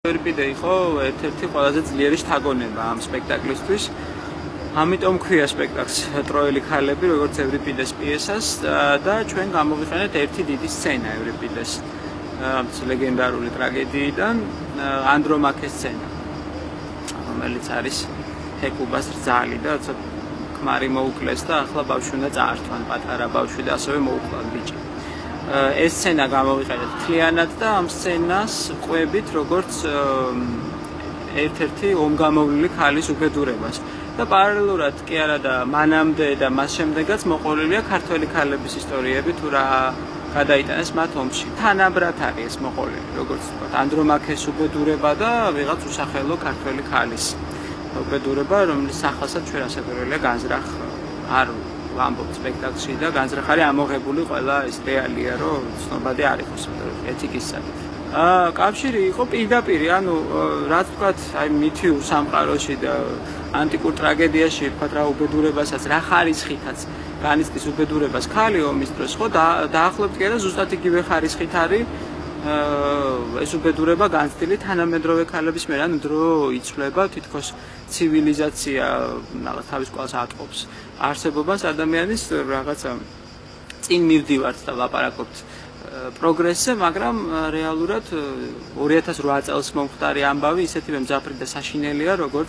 ევრიპიდე იყო ერთ-ერთი ყველაზე ძლიერი შთაგონება ამ სპექტაკლისთვის. ამიტომ ქვია სპექტაკლს ტროელი ქალები, როგორც ევრიპიდეს პიესას და ჩვენ გამოვიყენეთ ერთი დიდი სცენა ევრიპიდეს ლეგენდარული ტრაგედიიდან, ანდრომაქეს სცენა, რომელიც არის ჰეკუბას რძალი და ქმარი მოუკლეს და ახლა ბავშვი უნდა წაართვან, პატარა ბავშვი და ასევე მოუკლან ბიჭი. ეს სცენა გამოვიყენეთ მთლიანად და ამ სცენას ყვებით როგორც ერთ-ერთი ომგამოვლილი ქალის უბედურებას. და პარალელურად კი არა და მანამდე და მას შემდეგაც მოყოლილია ქართველი ქალების ისტორიები თუ რა გადაიტანეს მათ ომში. თანაბრად არის ეს მოყოლილი, როგორც ვთქვათ, ანდრომაქეს უბედურება და ვიღაც უსახელო ქართველი ქალის უბედურება, რომლის სახელსაც ჩვენ ასე პირველია განზრახ არ ვამბობთ სპექტაკლში და განზრახ არის ამოღებული ყველა ეს რეალია, რომ ცნობადი არ იყოს ეთიკისა. კავშირი იყო პირდაპირ, ანუ რაც ვთქვათ, აი მითიურ სამყაროში და ანტიკურ ტრაგედიაში ვთქვათ რა უბედურებასაც, რა ხარისხითაც განიცდის უბედურებას ქალი ომის დროს, ხო, დაახლოებით კი არა ზუსტად იგივე ხარისხით არის ეს უბედურება განცდილი თანამედროვე ქალების მიერ, ანუ დრო იცვლება, თითქოს ცივილიზაცია რაღაც თავის ყველას ატყობს არსებობას ადამიანის რაღაცა წინ მივდივართ და ლაპარაკობთ პროგრესზე, მაგრამ რეალურად 2008 წელს მომხდარი ამბავი ისეთივე მძაფრი და საშინელია, როგორც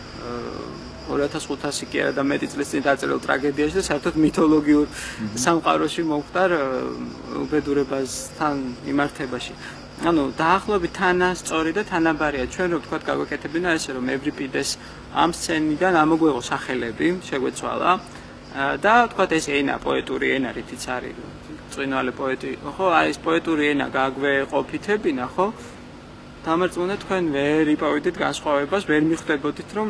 2500 კი არა და მეტი წლის წინ დაწერილ ტრაგედიაში და საერთოდ მითოლოგიურ სამყაროში მომხდარ უბედურებასთან მიმართებაში. ანუ დაახლოებით თანასწორი და თანაბარია ჩვენ რო ვთქვათ გაგვეკეთებინა ესე რომ ევრიპიდეს ამ სცენიდან ამოგვეღო სახელები, შეგვეცვალა და ვთქვათ ეს ენა, პოეტური ენა, რითიც არის წვინვალე პოეტი, ხო, ეს პოეტური ენა გაგვეყოფითებინა, ხო? დამარწმუნეთ თქვენ ვერ იპოვიდით განსხვავებას, ვერ მიხვდებოდით რომ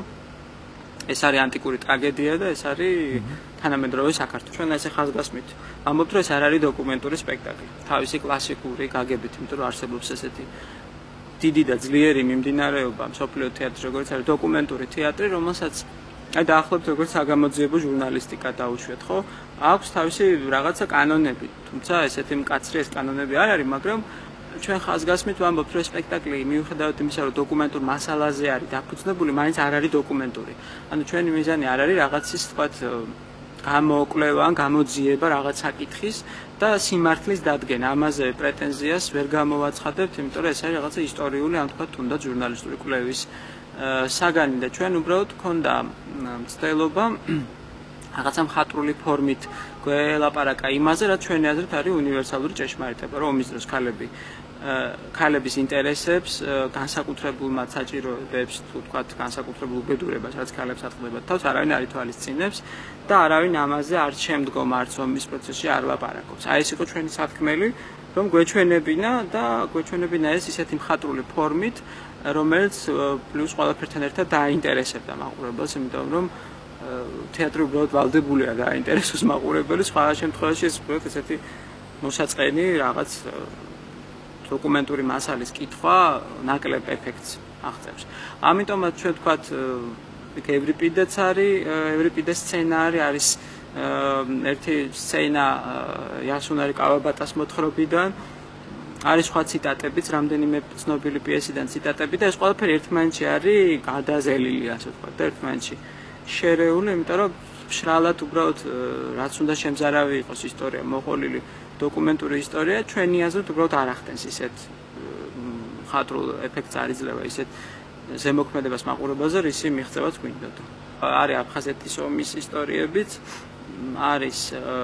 ეს არის ანტიკური ტრაგედია და ეს არის თანამედროვე საქართველო. ჩვენ ესე ხაზგასმით ამბობთ, რომ ეს არ არის დოკუმენტური სპექტაკლი. თავისი კლასიკური გაგებით, იმიტომ რომ არსებობს ესეთი დიდი და ძლიერი მიმდინარეობა მსოფლიო თეატრში, როგორც არის დოკუმენტური თეატრი, რომელსაც აი დაახლოებით როგორც საგამოძიებო ჟურნალისტიკა დაუშვეთ, ხო? აქვს თავისი რაღაცა კანონები, თუმცა ესეთი მკაცრი ეს კანონები არ არის, მაგრამ ჩვენ ხაზგასმით ვამბობთ, რომ სპექტაკლი მიუხედავად იმისა, რომ დოკუმენტურ მასალაზე არის დაფუძნებული, მაინც არ არის დოკუმენტური. ანუ ჩვენი მიზანი არ არის რაღაცის, თქვათ, გამოკვლევა, გამოძიება რაღაც საკითხის და სიმართლის დადგენა. ამაზე პრეტენზიას ვერ გამოვაცხადებთ, იმიტომ რომ ეს არის რაღაცა ისტორიული, ან თქვათ, თუნდაც ჟურნალისტური კვლევის საგანი და ჩვენ უბრალოდ გქონდა მცდელობა რაღაცა მხატვრული ფორმით გველაპარაკა იმაზე, რაც ჩვენი აზრით არის უნივერსალური ჭეშმარიტება, რომ ომის დროს ქალების ინტერესებს, განსაკუთრებულმა საჭიროებებს, თუ ვთქვათ, განსაკუთრებულ უბედურებას, რაც ქალებს ატყდებათ თავს, არავინ არ ითვალისწინებს და არავინ ამაზე არ შემდგომ არც ომის პროცესში არ ლაპარაკობს. აი ეს იყო ჩვენი სათქმელი, რომ გვეჩვენებინა და გვეჩვენებინა ეს ისეთი მხატვრული ფორმით, რომელიც პლუს ყველაფერთან ერთად დააინტერესებდა მაყურებელს, იმიტომ რომ თეატრი უბრალოდ ვალდებულია დააინტერესოს მაყურებელი, სხვა შემთხვევაში ეს უბრალოდ ესეთი მოსაწყენი რაღაც დოკუმენტური მასალის კითხვა ნაკლებ ეფექტს აღწევს. ამიტომაც ჩვენ ვთქვათ, ევრიპიდეც არის, ევრიპიდეს სცენარი არის ერთი სცენა იასუნარი კავაბატას მოთხრობიდან, არის სხვა ციტატებიც, რამდენიმე ცნობილი პიესიდან ციტატები და ეს ყველაფერი ერთმანეთში არის გადაზელილი, ასე ვთქვათ, და ერთმანეთში შერეული, იმიტომ რომ მშრალად უბრალოდ რაც უნდა შემზარავი იყოს ისტორია, მოყოლილი დოკუმენტური ისტორია, ჩვენი აზრით უბრალოდ არ ახდენს ისეთ მხატვრულ ეფექტს არ იძლევა ისეთ ზემოქმედებას მაყურებელზე, რისი მიღწევაც გვინდოდა. არის აფხაზეთის ომის ისტორიებიც, არის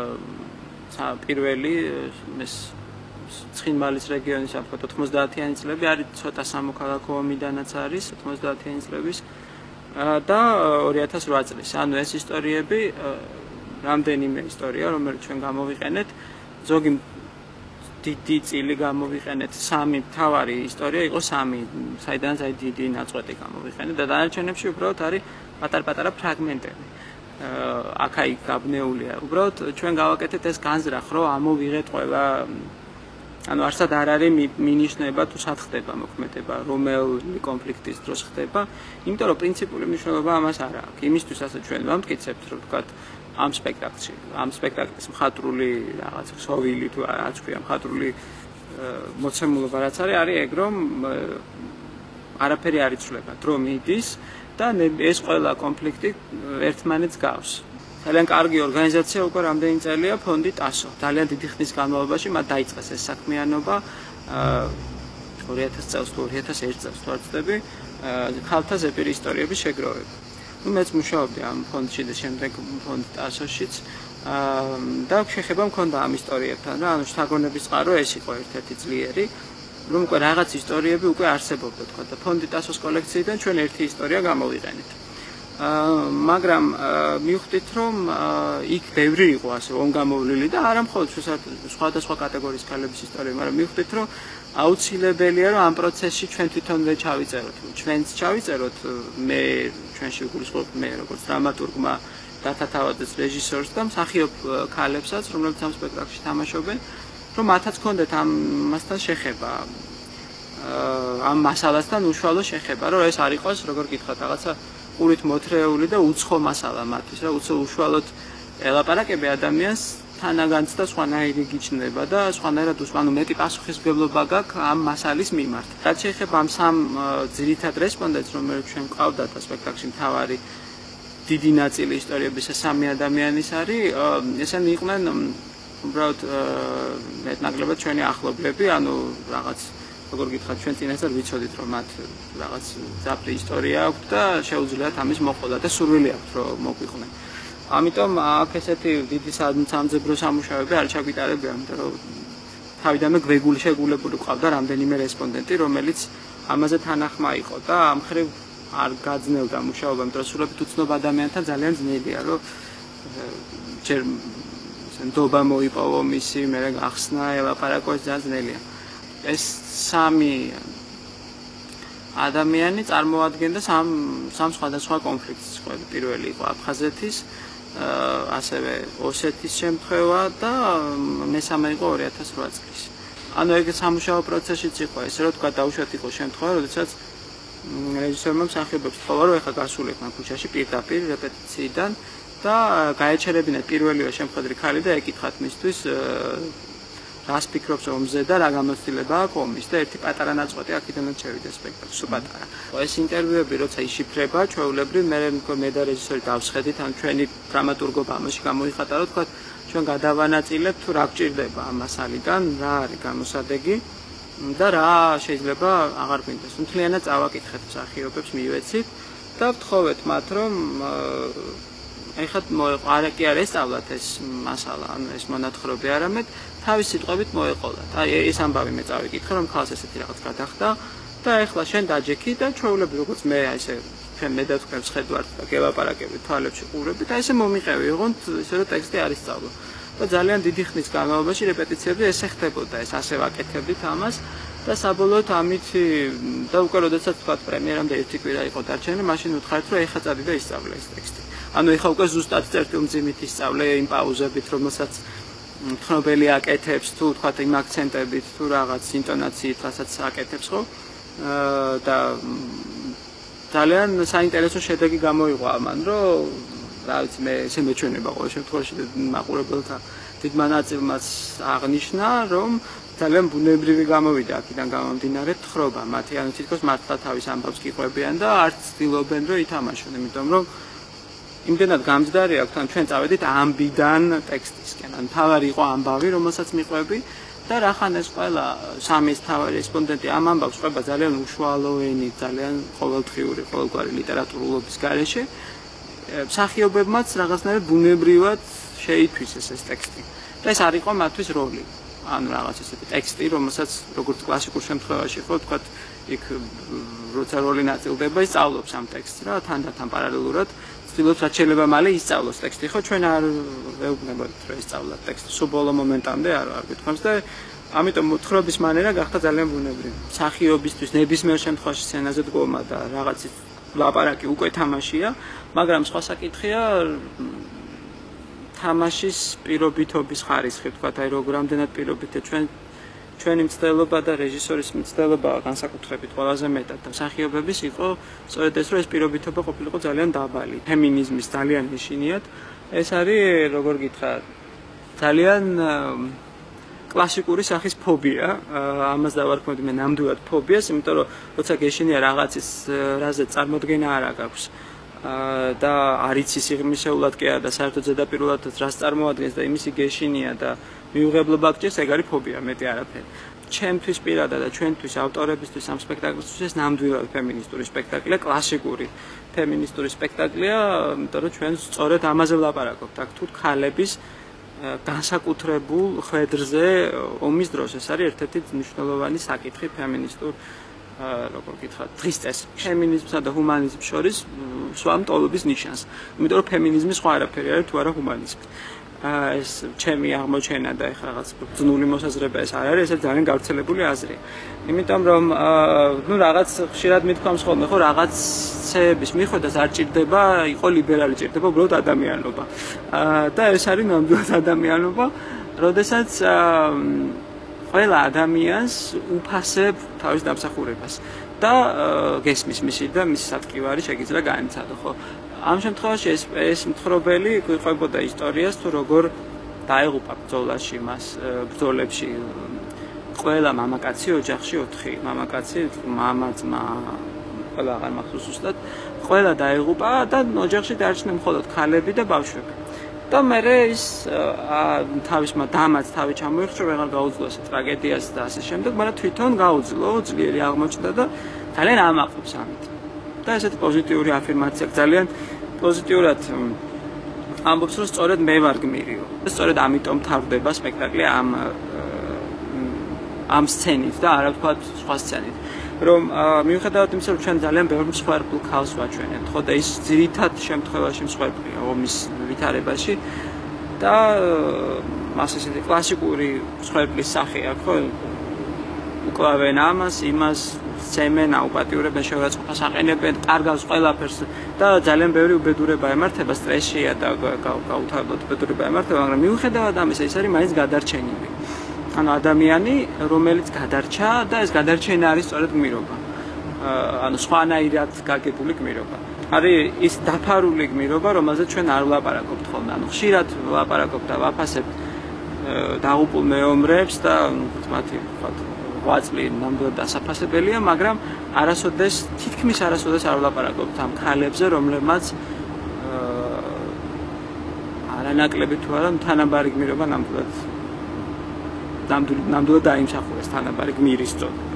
პირველი ეს ცხინვალის რეგიონის, ასე ვთქვათ, 90-იანი წლები, არის ცოტა სამოქალაქო ომიდანაც არის 90-იანი წლების და 2008 წლის. ანუ ეს ისტორიები, რამდენიმე ისტორია, რომელიც ჩვენ გამოვიყენეთ, ზოგი დიდი წილი გამოვიყენეთ, სამი მთავარი ისტორია იყო სამი, საიდანაც აი დიდი ნაწყვეტი გამოვიყენეთ და დანარჩენებში უბრალოდ არის პატარ-პატარა ფრაგმენტები. აქა-იქ გაბნეულია. უბრალოდ ჩვენ გავაკეთეთ ეს განზრახ, რომ ამოვიღეთ ყველა ანუ არსად არ არის მინიშნება თუ სად ხდება მოქმედება, რომელი კონფლიქტის დროს ხდება, იმიტომ რომ პრინციპული მნიშვნელობა ამას არ აქვს. იმისთვის ასე ჩვენ ვამტკიცებთ, რომ ვთქვათ, ამ სპექტაკლში, ამ სპექტაკლის მხატვრული რაღაც ქსოვილი თუ რაც ქვია, მხატვრული მოცემულობა რაც არის ეგ რომ არაფერი არ იცვლება, დრო მიდის და ეს ყველა კონფლიქტი ერთმანეთს გავს. ძალიან კარგი ორგანიზაცია უკვე რამდენი წელია ფონდი ტასო. ძალიან დიდი ხნის განმავლობაში მათ დაიწყეს ეს საქმიანობა 2000 წელს თუ 2001 წელს თუ არ ვცდები, ხალხთა ზეპირი ისტორიების შეგროვება. მეც მუშაობდი ამ ფონდში და შემდეგ ფონდ ტასოშიც და შეხება მქონდა ამ ისტორიებთან რა, ანუ შთაგონების წყარო ეს იყო ერთ-ერთი ძლიერი, რომ უკვე რაღაც ისტორიები უკვე არსებობდა თქვა და ფონდი ტასოს კოლექციიდან ჩვენ ერთი ისტორია გამოვიყენით. მაგრამ მივხვდით რომ იქ ბევრი იყო ასე ონგამოვლილი და არა მხოლოდ სხვადასხვა კატეგორიის ქალების ისტორია, მაგრამ მივხვდით რომ აუცილებელია რომ ამ პროცესში ჩვენ თვითონვე ჩავიწეროთ. ჩვენც ჩავიწეროთ მე ჩვენში გულისხმობ მე როგორც დრამატურგმა დათათავადეს რეჟისორს და მსახიობ ქალებსაც, რომლებიც ამ სპექტაკლში თამაშობენ, რომ მათაც ქონდეთ ამასთან შეხება. ამ მასალასთან უშუალო შეხება, რომ ეს არ იყოს, როგორ გითხრათ, რაღაცა ყურით მოთრეული და უცხო მასალა მათთვის, რა უშუალოდ ელაპარაკები ადამიანს თანაგანც და სხვანაირი გიჩნდება და სხვანაირად ანუ მეტი პასუხისმგებლობა გაქვს ამ მასალის მიმართ. რაც შეეხება ამ სამ ძირითად რესპონდენტს, რომლებიც ჩვენ ყავდათ სპექტაკლში მთავარი დიდი ნაწილი ისტორიების სამი ადამიანის არის, ესენი იყვნენ უბრალოდ მეტნაკლებად ჩვენი ახლობლები, ანუ რაღაც როგორ გითხრათ, ჩვენ წინასწარ ვიცოდით რომ მათ რაღაც ძაფრი ისტორია აქვთ და შეუძლიათ ამის მოყოლა და სურვილი აქვთ რომ მოგვიყვნენ. ამიტომ აქ ესეთი დიდი სამძებრო სამუშაოები არ ჩაგვიტარებია, იმიტომ რომ თავიდანვე შეგულებული ყავდა რამდენიმე რესპონდენტი, რომელიც ამაზე თანახმა იყო და ამ ხრივ არ გაძნელდა მუშაობა, იმიტომ რომ სრულებით უცნობ ადამიანთან ძალიან ძნელია, რომ ჯერ ნდობა მოიპოვო მისი, მერე გახსნა, ელაპარაკო, ეს ძალიან ძნელია. ეს სამი ადამიანი წარმოადგენდა სამ სხვადასხვა კონფლიქტს. პირველი იყო აფხაზეთის, ასევე ოსეთის შემთხვევა და მესამე იყო 2008 წლის. ანუ ეგ სამუშაო პროცესიც იყო ესე რომ თქვა დაუშვათ იყო შემთხვევა, როდესაც რეჟისორმა მსახიობებს თხოვა რომ ეხლა გასულიყვნენ ქუჩაში პირდაპირ რეპეტიციიდან და გაეჩერებინათ პირველივე შემხედრი ქალი და ეკითხათ მისთვის რას ფიქრობს ომზე და რა გამოცდილება აქვს ომის და ერთი პატარა ნაწყვეტი აქედანაც შევიდა სპექტაკლში, სულ პატარა. ეს ინტერვიუები როცა იშიფრება, ჩვეულებრივ მე და რეჟისორი დავსხედით, ან ჩვენი დრამატურგობა ამაში გამოიხატა, რომ თქვა ჩვენ გადავანაწილებთ თუ რა გჭირდება ამ მასალიდან, რა არის გამოსადეგი და რა შეიძლება აღარ გვინდას. მთლიანად წავაკითხეთ მსახიობებს, მივეცით და ვთხოვეთ მათ, რომ ეხლა კი არ ესწავლათ ეს მასალა, ანუ ეს მონათხრობი არამედ თავის სიტყვებით მოეყოლათ. აი ეს ამბავი მე წავიკითხე, რომ ხალხს ესეთი რაღაც გადახდა და ეხლა შენ დაჯექი და ჩვეულებრივ როგორც მე ესე ჩვენ მე და თქვენ შეხედვართ და გელაპარაკებით თვალებში ყურებით და ესე მომიყევი, ოღონდ ისე რომ ტექსტი არ ისწავლო. და ძალიან დიდი ხნის განმავლობაში რეპეტიციები ესე ხდებოდა, ეს ასე ვაკეთებდით ამას და საბოლოოდ ამით და უკვე როდესაც თქვა პრემიერამდე ერთი კვირა იყო დარჩენილი, მაშინ ვთხარით რომ ეხლა წადი და ისწავლე ეს ტექსტი. ანუ ეხლა უკვე ზუსტად წერტილმძიმით ისწავლე იმ პაუზებით, რომელსაც თხრობელი აკეთებს თუ თქვა იმ აქცენტებით თუ რაღაც ინტონაციით, რასაც აკეთებს ხო? და ძალიან საინტერესო შედეგი გამოიღო ამან, რომ რა ვიცი მე ესე მეჩვენება ყოველ შემთხვევაში მაყურებელთა დიდმა ნაწილმაც აღნიშნა, რომ ძალიან ბუნებრივი გამოვიდა აქედან გამომდინარე თხრობა მათი, ანუ თითქოს მართლა თავის ამბავს გიყვებიან და არც ცდილობენ რომ ითამაშონ, იმიტომ რომ იმდენად გამჯდარი აქვს, ან ჩვენ წავედით ამბიდან ტექსტისკენ, ან თავარი იყო ამბავი, რომელსაც მიყვები და რახან ეს ყველა სამი თავარი რესპონდენტი ამ ამბავს ყვება ძალიან უშუალო ენით, ძალიან ყოველდღიური, ყოველგვარი ლიტერატურულობის გარეშე, მსახიობებმაც რაღაცნაირად ბუნებრივად შეითვისეს ეს ტექსტი. და ეს არ იყო მათთვის როლი. ანუ რაღაც ესეთი ტექსტი, რომელსაც როგორც კლასიკურ შემთხვევაში ხო თქვა, იქ როცა როლი ნაწილდება, ისწავლობს ამ ტექსტს რა, თანდათან პარალელურად ცდილობს რაც შეიძლება მალე ისწავლოს ტექსტი, ხო ჩვენ არ ვეუბნებოდით რომ ისწავლოთ ტექსტი, სულ ბოლო მომენტამდე არ გითხოვს და ამიტომ მოთხრობის მანერა გახდა ძალიან ბუნებრივი. მსახიობისთვის ნებისმიერ შემთხვევაში სცენაზე დგომა და რაღაცის ლაპარაკი უკვე თამაშია, მაგრამ სხვა საკითხია თამაშის პირობითობის ხარისხი, თქვა, აი რამდენად პირობითია ჩვენი მცდელობა და რეჟისორის მცდელობა განსაკუთრებით ყველაზე მეტად და მსახიობების იყო სწორედ ეს, რომ ეს პირობითობა ყოფილიყო ძალიან დაბალი. ფემინიზმის ძალიან ეშინიათ. ეს არის, როგორ გითხრათ, ძალიან კლასიკური სახის ფობია, ამას დავარქმევდი მე ნამდვილად ფობიას, იმიტომ რომ როცა გეშინია რაღაცის რაზე წარმოდგენა არ აქვს და არ იცი სიღრმისეულად კი არა და საერთოდ ზედაპირულად რას წარმოადგენს და იმისი გეშინია და მიუღებლობა გჭირს, ეგ არის ფობია, მეტი არაფერი. ჩემთვის პირადად და ჩვენთვის ავტორებისთვის ამ სპექტაკლისთვის ეს ნამდვილად ფემინისტური სპექტაკლია, კლასიკური ფემინისტური სპექტაკლია, იმიტომ რომ ჩვენ სწორედ ამაზე ვლაპარაკობთ. აქ თუ ქალების განსაკუთრებულ ხვედრზე ომის დროს ეს არის ერთ-ერთი მნიშვნელოვანი საკითხი ფემინისტურ როგორ გითხრათ, დღის წესს ფემინიზმსა და ჰუმანიზმს შორის სვამ ტოლობის ნიშანს. იმიტომ რომ ფემინიზმი სხვა არაფერი არის თუ არა ჰუმანიზმი. ეს ჩემი აღმოჩენა და ეხლა რაღაც ბრძნული მოსაზრება ეს არ არის, ეს ძალიან გავრცელებული აზრია. იმიტომ რომ ნუ რაღაც ხშირად მithქვამს ხოლმე, ხო, რაღაცების მიხედვას არ ჭირდება იყო ლიბერალი, ჭირდება უბრალოდ ადამიანობა. და ეს არის ნამდვილად ადამიანობა, როდესაც ყველა ადამიანს უფასებ თავის დამსახურებას და გესმის მისი და მისი სათქმარი შეგიძლია განიცადო, ხო? ამ შემთხვევაში ეს მთხრობელი გვიყვებოდა ისტორიას თუ როგორ დაეღუპა ბრძოლაში მას ბრძოლებში ყველა მამაკაცი ოჯახში 4 მამაკაცი მამა ძმა ყველა აღარ მახსოვს ზუსტად ყველა დაეღუპა და ოჯახში დარჩნენ მხოლოდ ქალები და ბავშვები და მე ის თავის დამაც თავი ჩამოიხშო ვეღარ გაუძლო ეს ტრაგედიას და ასე შემდეგ მაგრამ თვითონ გაუძლო ძლიერი აღმოჩნდა და ძალიან ამაყობს ამით და ესეთი პოზიტიური აფირმაცია ძალიან პოზიტიურად ამბობს რომ სწორედ მე ვარ გმირიო. სწორედ ამიტომ თავდება სპექტაკლი ამ სცენით და არა ვთქვათ სხვა სცენით. რომ მიუხედავად იმისა რომ ჩვენ ძალიან ბევრ მსხვერპლ ქალს ვაჩვენებთ, ხო და ის ძირითად შემთხვევაში მსხვერპლია ომის ვითარებაში და მას ესეთი კლასიკური მსხვერპლის სახე აქვს, ხო? უკლავენ ამას, იმას ცემენ, აუპატიურებენ, შეურაცხყოფას აყენებენ, კარგავს ყველაფერს და ძალიან ბევრი უბედურება ემართება, სტრესშია და გაუთავებლად უბედურება ემართება, მაგრამ მიუხედავად ამისა, ის არის მაინც გადარჩენილი. ანუ ადამიანი, რომელიც გადარჩა და ეს გადარჩენა არის სწორედ გმირობა. ანუ სხვანაირად გაგებული გმირობა. არის ის დაფარული გმირობა, რომელზეც ჩვენ არ ვლაპარაკობთ ხოლმე. ანუ ხშირად ვლაპარაკობთ და ვაფასებთ დაღუპულ მეომრებს და მათი ვთქვათ ღვაწლი ნამდვილად დასაფასებელია, მაგრამ თითქმის არასოდეს არ ვლაპარაკობთ ამ ქალებზე, რომლებმაც არანაკლები თუ არა თანაბარი გმირობა ნამდვილად დაიმსახურეს თანაბარი გმირის წოდით.